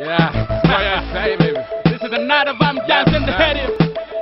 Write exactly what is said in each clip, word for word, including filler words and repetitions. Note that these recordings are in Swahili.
Yeah, yeah, say baby. This is the night of I'm dancing the head in.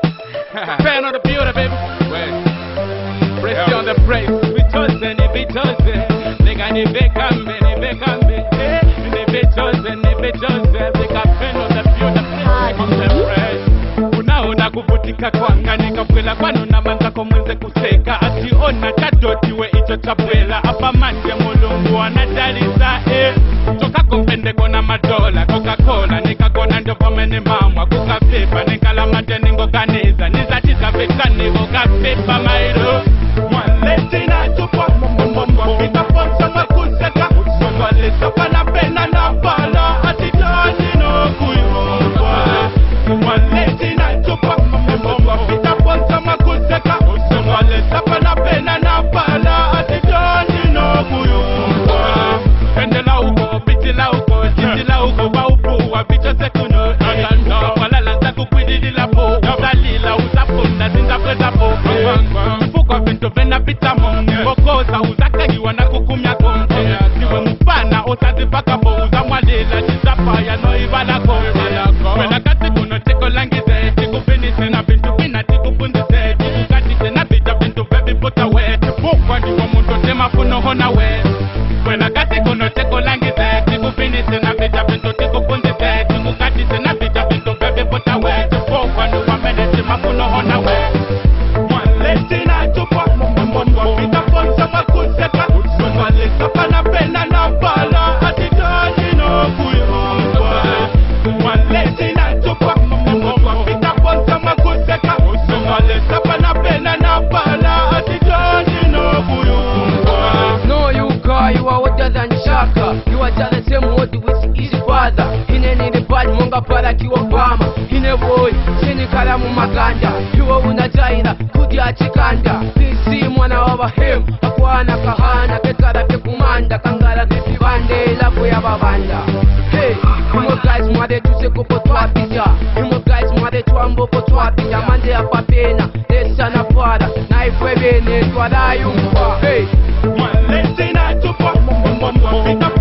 Fan of the beauty, baby. Wait. Press on the praise. We chosen, if we chosen. They got the big coming, the big coming. They be chosen, they be chosen. They got fan of the beauty. On the praise. Unaona kuvutika kwanga nikabwela kwanu na manzako mwenze kuseka ati ona kadotiwe icho chapwela apa manje mulungu anadaliza eh toka kompende kona madola Coca-Cola nikagona ndovomene mamwa kukapepa nikala manje ningoganiza nizatiza vetani kukapepa mairo mwaleti na tupa mbombo vikaponsa makuseka usonwalesa pana pena na pala ati tani no kuyumba mwaleti na tupa mbombo vikaponsa makuseka usonwalesa pana pena na pala ati tani no kuyumba pendela uko bitila uko jitila uko baupu wa bicho sekuno aganda walala zaku kwidila po usalila usapunda zinza presa po mfuko vinto vena bitamo ngokoza uzaka yiwana kukumya konto siwe mfana osazipaka po uzamwalela jizapa ya no ibala ko wela kati kuno teko langize tikupinise na vintu vina tikupundize tikukatise na vita vintu vevi puta we tipukwa ndiwo mundu tema funo hona we wela kati kuno teko langize tikupinise na vita vintu tikupundize tikukatise na vita vintu vevi puta we tipukwa ndiwo mene tema funo hona we mwaleti na tupa mbombo vitaponsa makuseka usonwalesa pana pena na pala atitaji no kuyumba mwaleti na tupa mbombo vitaponsa makuseka usonwalesa pana pena na pala atitaji no kuyumba. No, you guy, you are older than Shaka. You are just the same word with his father. In any bad monga para ki Obama. In a boy, chini kalamu maganda. You are una jaina, kudi achikanda. Sisi mwana over him. Akwana kahana, ketara ke kumanda. Kangara ke pibande, lafu ya babanda. Hey, you guys mwade tuse kupo tuapija. You guys mwade tuambo po tuapija. Mande ya papena, desa na para. Na ifwebe ne tuada yumpa. Hey, mwaleti na tupa mbombo vita